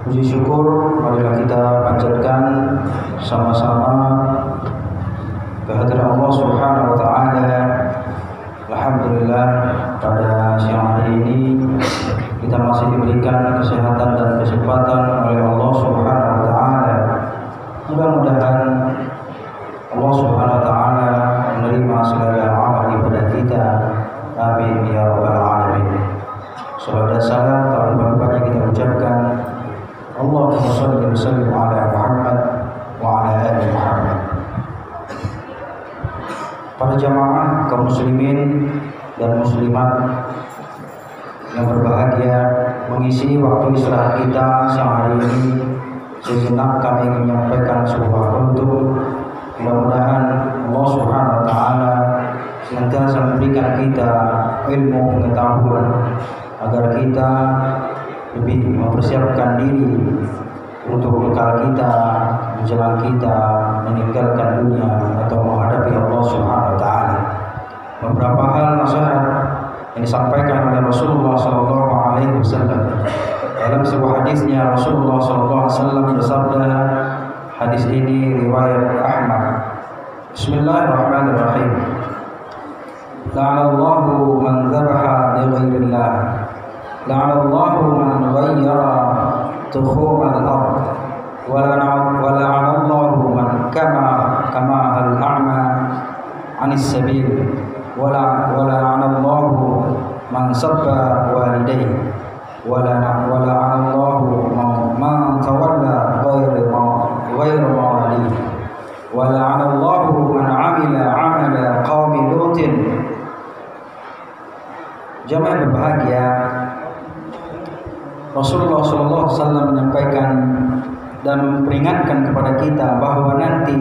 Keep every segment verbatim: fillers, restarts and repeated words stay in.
Puji syukur marilah kita panjatkan sama-sama kehadiran Allah Subhanahu wa taala. Alhamdulillah, pada siang hari ini kita masih diberikan kesehatan dan kesempatan oleh Allah Subhanahu wa taala. Mudah-mudahan Allah Subhanahu wa taala menerima segala amal ibadah kita. Amin ya rabbal alamin. Salawat dan salam tak lupa-lupanya kita ucapkan Allahumma shalli wa sallim ala Muhammad wa ala ali Muhammad. Para jamaah kaum muslimin dan muslimat yang berbahagia, mengisi waktu istirahat kita siang hari ini sejenak kami ingin menyampaikan sebuah bentuk. Mudah-mudahan Allah Subhanahu wa taala senantiasa memberikan kita ilmu pengetahuan agar kita lebih mempersiapkan diri untuk bekal kita menjelang kita meninggalkan dunia atau menghadapi Allah Subhanahu wa taala. Beberapa hal nasihat yang disampaikan oleh Rasulullah sallallahu alaihi wasallam. Dalam sebuah hadisnya Rasulullah sallallahu alaihi wasallam bersabda, hadis ini riwayat Ahmad. Bismillahirrahmanirrahim. La'anallahu man dzabaha li ghairillah. La'anallahu man ghayyara tukhum al-ard. Wa la'anallahu man kama kama al-a'ma 'anis sabil. Wa la'anallahu man sabba walidayhi. Wa la'anallahu man tawalla ghayra ghayra mawali. Wa la'anallahu man 'amila 'amala qaumi lutin. Jamaah berbahagia, Rasulullah shallallahu alaihi wasallam menyampaikan dan memperingatkan kepada kita bahwa nanti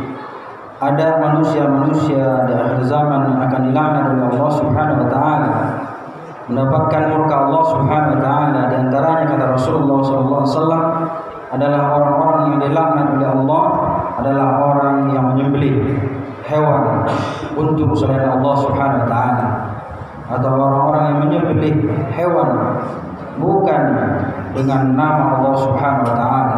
ada manusia-manusia di akhir zaman yang akan dilaknat oleh Allah Subhanahu wa taala, mendapatkan murka Allah Subhanahu wa taala. Di antaranya kata Rasulullah shallallahu alaihi wasallam adalah orang-orang yang dilaknat oleh Allah adalah orang yang menyembelih hewan untuk selain Allah Subhanahu wa taala, atau orang-orang yang menyembelih hewan bukan dengan nama Allah Subhanahu wa taala.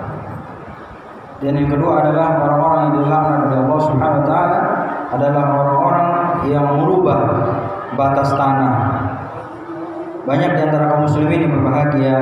Dan yang kedua adalah orang-orang yang dilaknat oleh Allah Subhanahu wa taala adalah orang-orang yang merubah batas tanah. Banyak di antara kaum muslimin yang berbahagia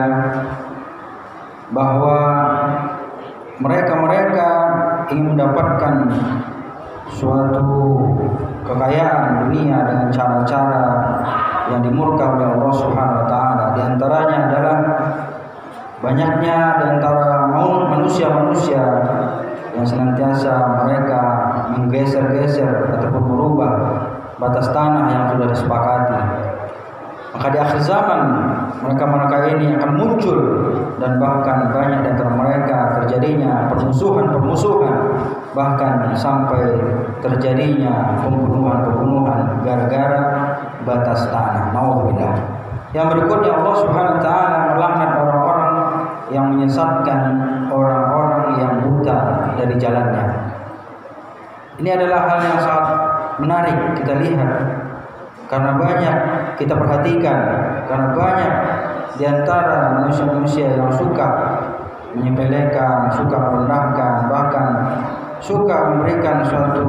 bahwa mereka-mereka ingin mendapatkan suatu kekayaan dunia dengan cara-cara yang dimurka oleh Allah Subhanahu wa taala. Di antaranya adalah banyaknya di antara manusia-manusia yang senantiasa mereka menggeser-geser ataupun merubah batas tanah yang sudah disepakati. Maka di akhir zaman mereka-mereka ini akan muncul dan bahkan banyak di antara mereka terjadinya permusuhan-permusuhan, bahkan sampai terjadinya pembunuhan-pembunuhan gara-gara batas tanah. Nauzubillah. Yang berikutnya Allah Subhanahu wa taala melaknat orang-orang yang menyesatkan orang-orang yang buta dari jalannya. Ini adalah hal yang sangat menarik kita lihat, karena banyak kita perhatikan, karena banyak di antara manusia-manusia yang suka menyepelekan, suka merendahkan, bahkan suka memberikan suatu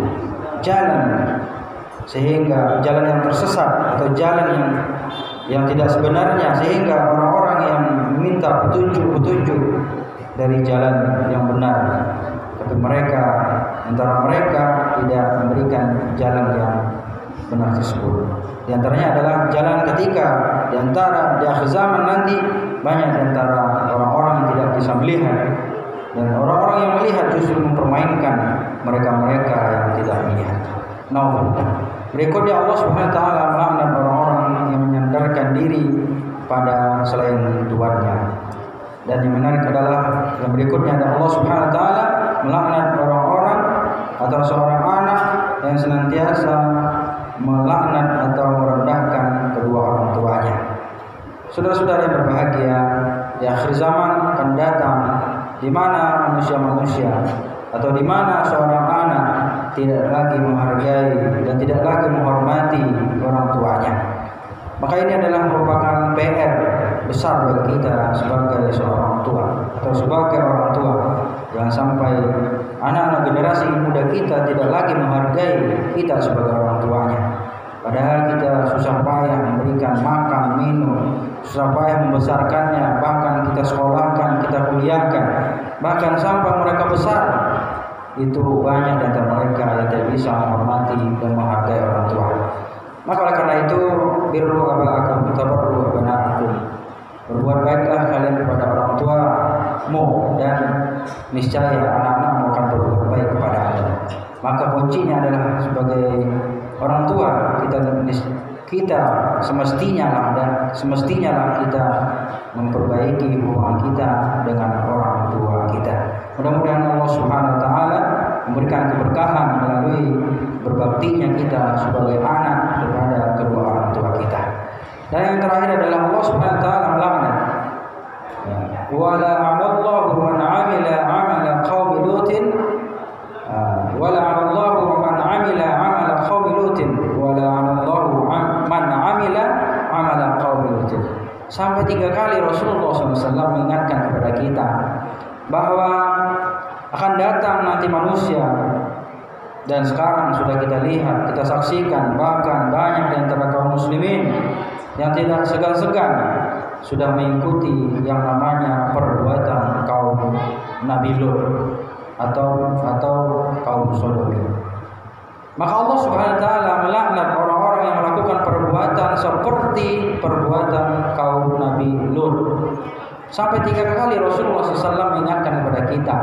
jalan sehingga jalan yang tersesat atau jalan yang yang tidak sebenarnya, sehingga orang-orang yang meminta petunjuk-petunjuk dari jalan yang benar, tapi mereka antara mereka tidak memberikan jalan yang benar tersebut. Di antaranya adalah jalan ketika di antara di akhir zaman nanti banyak di antara orang-orang yang tidak bisa melihat, dan orang-orang yang melihat justru mempermainkan mereka-mereka yang tidak melihat. Nauzubillah. Berikutnya Allah Subhanahu wa taala melaknat orang-orang yang menyandarkan diri pada selain Tuhannya. Dan yang menarik adalah yang berikutnya ada Allah Subhanahu wa taala melaknat orang-orang atau seorang anak yang senantiasa melaknat atau merendahkan kedua orang tuanya. Saudara-saudara yang berbahagia, di akhir zaman akan datang di mana manusia-manusia atau di mana seorang anak tidak lagi menghargai dan tidak lagi menghormati orang tuanya. Maka ini adalah merupakan P R besar bagi kita sebagai seorang tua atau sebagai orang tua. Jangan sampai anak-anak generasi muda kita tidak lagi menghargai kita sebagai orang tuanya. Padahal kita susah payah memberikan makan, minum, susah payah membesarkannya, bahkan kita sekolahkan, kita kuliahkan, bahkan sampai mereka besar. Itu banyak di antara mereka yang tidak bisa menghormati dan menghargai orang tua. Maka oleh karena itu, birru aba'akum tabarru abna'akum. Berbuat baiklah kalian kepada orang tuamu dan niscaya anak-anakmu akan berbuat baik kepada Anda. Maka kuncinya adalah sebagai orang tua kita kita semestinya lah dan semestinya lah kita memperbaiki hubungan kita dengan orang tua kita. Mudah-mudahan Allah Subhanahu wa taala memberikan keberkahan melalui berbaktinya kita sebagai anak kepada kedua orang tua kita. Dan yang terakhir adalah Allah Subhanahu wa taala melaknat. Wa la'anallahu man 'amila 'amala qaumi lutin wa la'anallahu man 'amila 'amala qaumi lutin wa la'anallahu man 'amila 'amala qaumi lutin. Sampai tiga kali Rasulullah shallallahu alaihi wasallam mengingatkan kepada kita bahwa akan datang nanti manusia, dan sekarang sudah kita lihat, kita saksikan, bahkan banyak di antara kaum muslimin yang tidak segan-segan sudah mengikuti yang namanya perbuatan kaum Nabi Lut atau atau kaum Sodom. Maka Allah Subhanahu wa taala melaknat orang-orang yang melakukan perbuatan seperti perbuatan kaum Nabi Lut. Sampai tiga kali Rasulullah shallallahu alaihi wasallam mengingatkan kepada kita,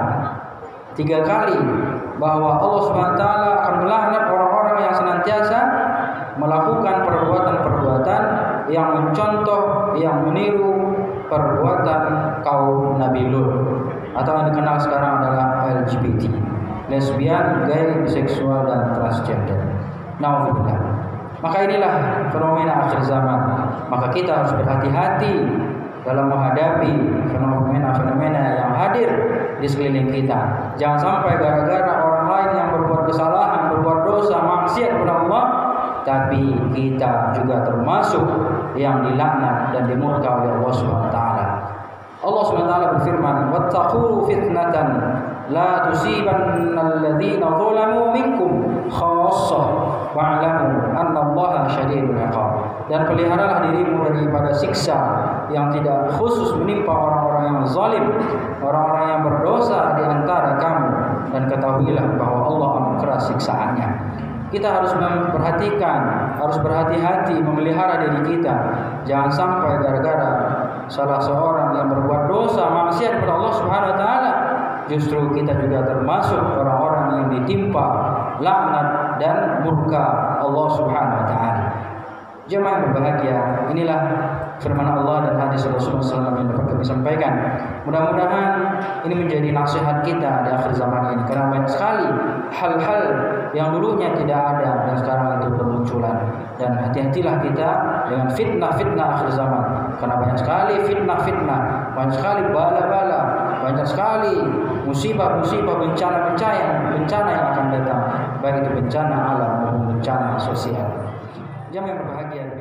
tiga kali bahwa Allah Subhanahu wa taala akan melaknat orang-orang yang senantiasa melakukan perbuatan-perbuatan yang mencontoh, yang meniru perbuatan kaum Nabi Lut atau yang dikenal sekarang adalah L G B T, lesbian, gay, biseksual dan transgender. Nauzubillah. Maka inilah fenomena akhir zaman. Maka kita harus berhati-hati dalam menghadapi fenomena-fenomena yang hadir di sekeliling kita. Jangan sampai gara-gara orang lain yang berbuat kesalahan, berbuat dosa, maksiat kepada Allah, tapi kita juga termasuk yang dilaknat dan dimurka oleh Allah Subhanahu wa taala. Allah Subhanahu wa taala berfirman, "Wattaqu fitnatan la tusibanna alladziina zalamu minkum khassah wa'lamu annallaha syadidul 'iqab." Dan peliharalah dirimu daripada siksa yang tidak khusus menimpa orang-orang yang zalim, orang-orang yang berdosa di antara kamu, dan ketahuilah bahwa Allah amat keras siksaannya. Kita harus memperhatikan, harus berhati-hati memelihara diri kita. Jangan sampai gara-gara salah seorang yang berbuat dosa, maksiat kepada Allah Subhanahu wa taala, justru kita juga termasuk orang-orang yang ditimpa laknat dan murka Allah Subhanahu wa taala. Jemaah yang berbahagia, inilah firman Allah dan hadis Rasulullah shallallahu alaihi wasallam yang dapat kami sampaikan. Mudah-mudahan ini menjadi nasihat kita di akhir zaman ini, karena banyak sekali hal-hal yang dulunya tidak ada dan sekarang itu bermunculan. Dan hati-hatilah kita dengan fitnah-fitnah akhir zaman, karena banyak sekali fitnah-fitnah, banyak sekali bala-bala, banyak sekali musibah-musibah, bencana-bencana, bencana yang akan datang, baik itu bencana alam maupun bencana sosial. Jemaah yang berbahagia.